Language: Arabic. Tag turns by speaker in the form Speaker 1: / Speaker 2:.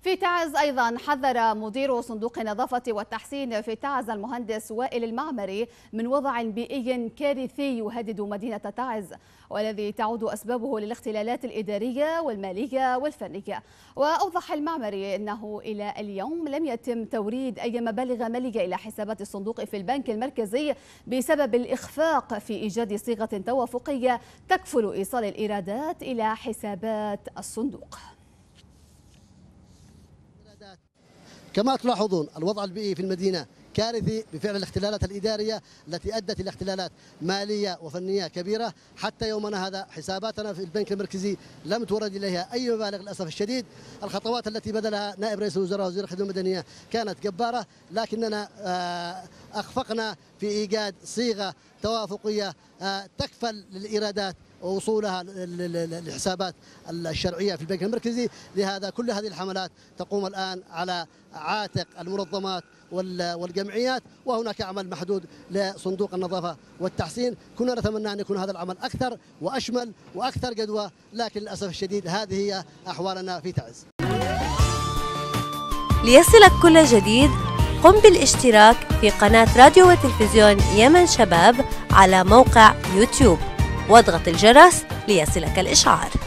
Speaker 1: في تعز أيضا حذر مدير صندوق النظافة والتحسين في تعز المهندس وائل المعمري من وضع بيئي كارثي يهدد مدينة تعز، والذي تعود أسبابه للاختلالات الإدارية والمالية والفنية. وأوضح المعمري أنه إلى اليوم لم يتم توريد أي مبالغ مالية إلى حسابات الصندوق في البنك المركزي بسبب الإخفاق في إيجاد صيغة توافقية تكفل إيصال الإيرادات إلى حسابات الصندوق.
Speaker 2: كما تلاحظون الوضع البيئي في المدينة كارثي بفعل الاختلالات الإدارية التي أدت إلى اختلالات مالية وفنية كبيرة. حتى يومنا هذا حساباتنا في البنك المركزي لم تورد إليها أي مبالغ للأسف الشديد. الخطوات التي بذلها نائب رئيس الوزراء وزير الخدمة المدنية كانت جبارة، لكننا أخفقنا في إيجاد صيغة توافقية تكفل للإيرادات ووصولها للحسابات الشرعية في البنك المركزي. لهذا كل هذه الحملات تقوم الآن على عاتق المنظمات والجمعيات، وهناك عمل محدود لصندوق النظافة والتحسين. كنا نتمنى أن يكون هذا العمل أكثر وأشمل وأكثر جدوى، لكن للأسف الشديد هذه هي أحوالنا في تعز.
Speaker 3: ليصلك كل جديد قم بالاشتراك في قناة راديو وتلفزيون يمن شباب على موقع يوتيوب واضغط الجرس ليصلك الإشعار.